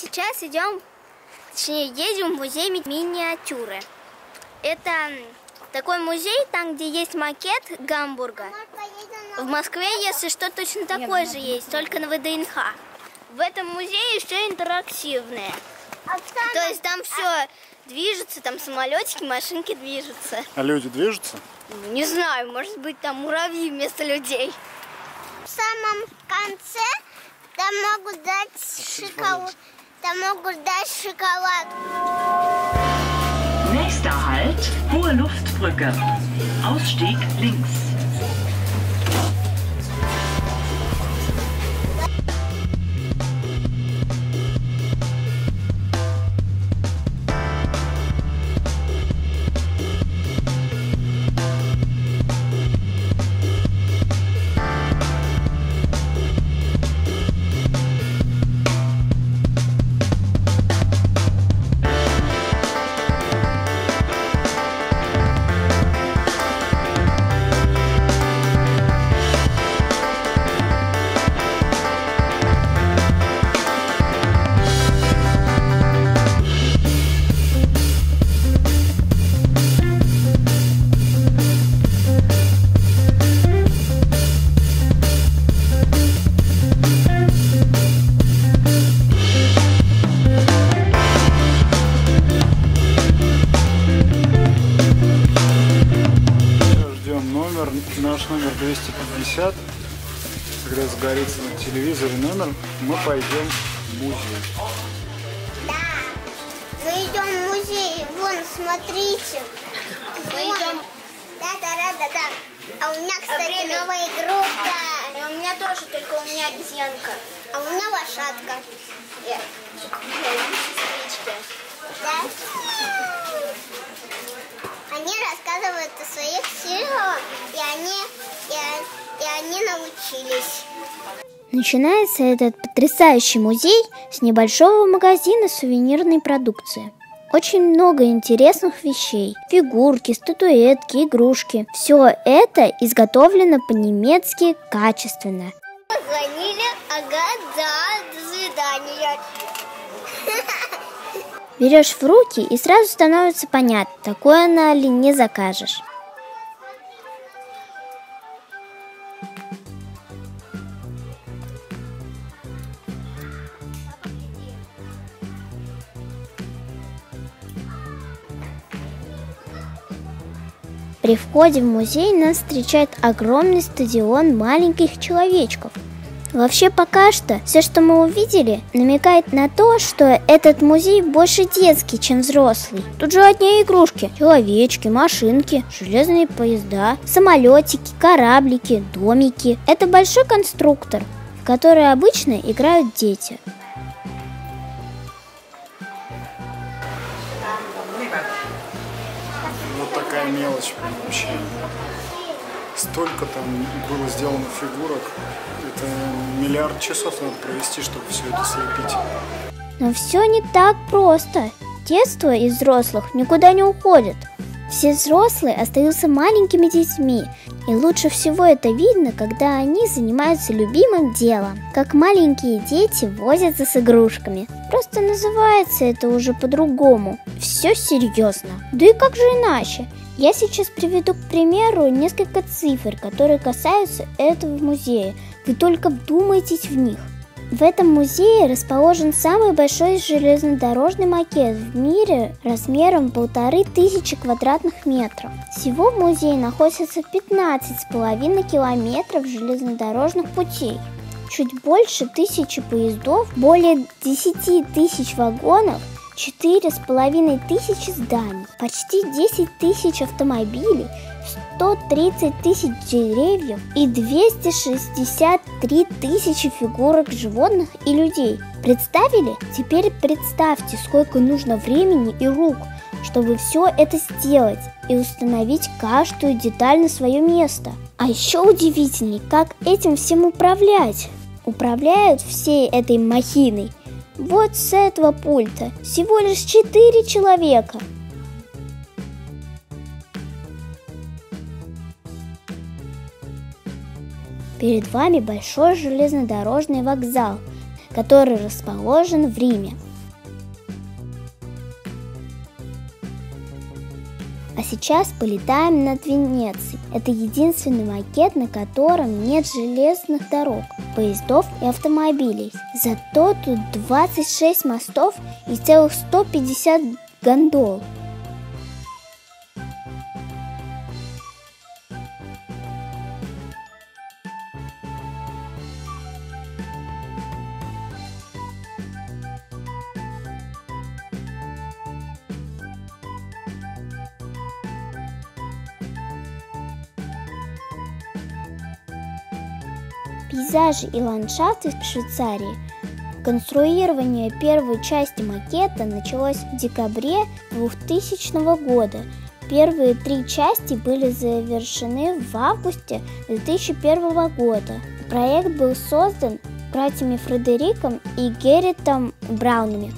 сейчас едем в музей миниатюры. Это такой музей, там, где есть макет Гамбурга. В Москве, если что, точно такой же есть, только на ВДНХ. В этом музее все интерактивное. То есть там все движется, там самолетики, машинки движутся. А люди движутся? Не знаю, может быть, там муравьи вместо людей. В самом конце там могут дать шоколад. Там могут дать шоколад. Nächster Halt, Hohe Luftbrücke. Ausstieg links. Наш номер 250. Когда загорится на телевизоре номер, мы пойдем в музей. Да, мы идем в музей. Вон, смотрите. Мы идем. Да. А у меня, кстати, новая игрушка. И у меня тоже, только у меня обезьянка. А у меня лошадка. Да? Они рассказывают о своих силах, и они научились. Начинается этот потрясающий музей с небольшого магазина сувенирной продукции. Очень много интересных вещей. Фигурки, статуэтки, игрушки. Все это изготовлено по-немецки качественно. Позвонили, ага, да, до свидания. Берешь в руки, и сразу становится понятно, такое на Али не закажешь. При входе в музей нас встречает огромный стадион маленьких человечков. Вообще пока что все, что мы увидели, намекает на то, что этот музей больше детский, чем взрослый. Тут же одни игрушки: человечки, машинки, железные поезда, самолетики, кораблики, домики. Это большой конструктор, в который обычно играют дети. Вот такая мелочь вообще. Столько там было сделано фигурок. Это миллиард часов надо провести, чтобы все это слепить. Но все не так просто. Детство из взрослых никуда не уходит. Все взрослые остаются маленькими детьми. И лучше всего это видно, когда они занимаются любимым делом. Как маленькие дети возятся с игрушками. Просто называется это уже по-другому. Все серьезно. Да и как же иначе? Я сейчас приведу, к примеру, несколько цифр, которые касаются этого музея. Вы только вдумайтесь в них. В этом музее расположен самый большой железнодорожный макет в мире размером 1500 квадратных метров. Всего в музее находится 15,5 километров железнодорожных путей, чуть больше 1000 поездов, более 10 тысяч вагонов, 4500 зданий, почти 10 тысяч автомобилей, 130 тысяч деревьев и 263 тысячи фигурок животных и людей. Представили? Теперь представьте, сколько нужно времени и рук, чтобы все это сделать и установить каждую деталь на свое место. А еще удивительней, как этим всем управлять. Управляют всей этой махиной вот с этого пульта всего лишь 4 человека. Перед вами большой железнодорожный вокзал, который расположен в Риме. А сейчас полетаем над Венецией. Это единственный макет, на котором нет железных дорог, поездов и автомобилей. Зато тут 26 мостов и целых 150 гондол. Пейзажи и ландшафты в Швейцарии. Конструирование первой части макета началось в декабре 2000 года. Первые 3 части были завершены в августе 2001 года. Проект был создан братьями Фредериком и Герритом Браунами.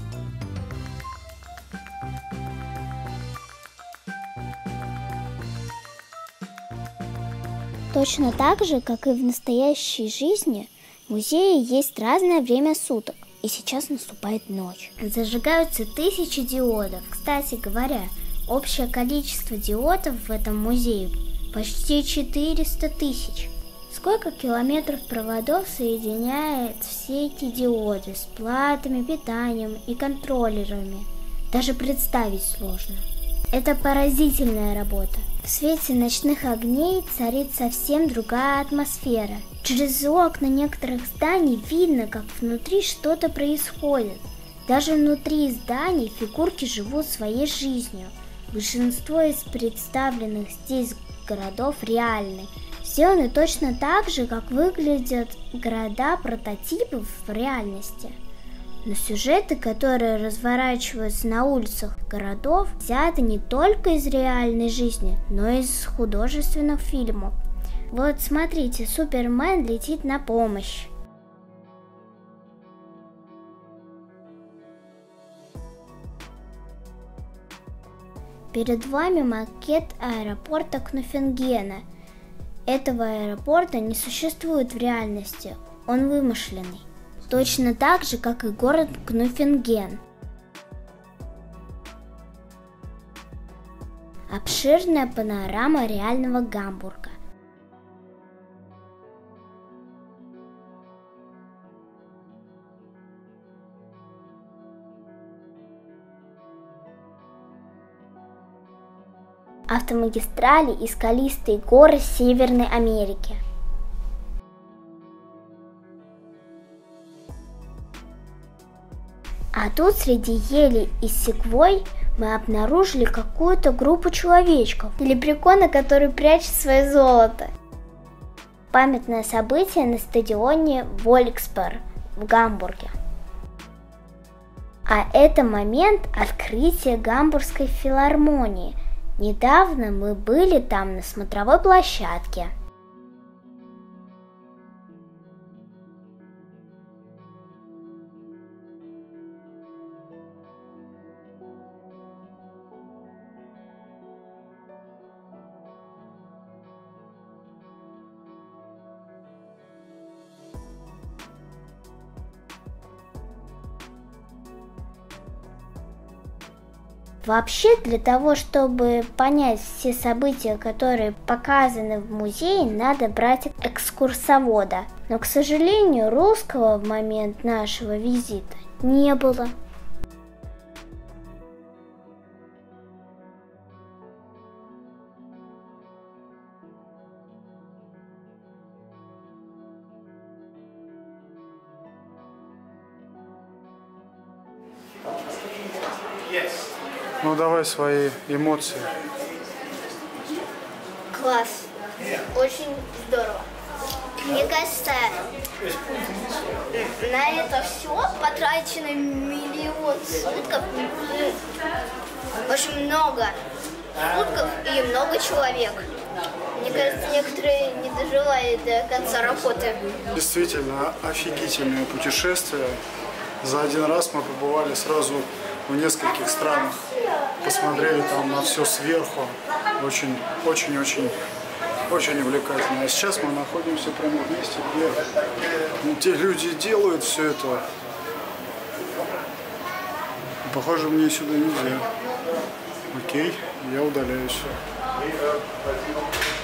Точно так же, как и в настоящей жизни, в музее есть разное время суток, и сейчас наступает ночь. Зажигаются 1000 диодов. Кстати говоря, общее количество диодов в этом музее почти 400 тысяч. Сколько километров проводов соединяет все эти диоды с платами, питанием и контроллерами? Даже представить сложно. Это поразительная работа. В свете ночных огней царит совсем другая атмосфера. Через окна некоторых зданий видно, как внутри что-то происходит. Даже внутри зданий фигурки живут своей жизнью. Большинство из представленных здесь городов реальны. Сделаны точно так же, как выглядят города-прототипы в реальности. Но сюжеты, которые разворачиваются на улицах городов, взяты не только из реальной жизни, но и из художественных фильмов. Вот смотрите, Супермен летит на помощь. Перед вами макет аэропорта Кнофингена. Этого аэропорта не существует в реальности, он вымышленный. Точно так же, как и город Кнофинген. Обширная панорама реального Гамбурга. Автомагистрали и скалистые горы Северной Америки. А тут среди елей и секвой мы обнаружили какую-то группу человечков, лепрекона, который прячет свое золото. Памятное событие на стадионе Вольксбург в Гамбурге. А это момент открытия Гамбургской филармонии. Недавно мы были там на смотровой площадке. Вообще, для того, чтобы понять все события, которые показаны в музее, надо брать экскурсовода. Но, к сожалению, русского в момент нашего визита не было. Ну давай свои эмоции. Класс. Очень здорово. Мне кажется, на это все потрачено 1 миллион сутков. Очень много сутков и много человек. Мне кажется, некоторые не доживали до конца работы. Действительно, офигительное путешествие. За один раз мы побывали сразу в нескольких странах. Посмотрели там на все сверху. Очень увлекательно. А сейчас мы находимся прямо в месте, где те люди делают все это. Похоже, мне сюда нельзя. Окей, я удаляюсь.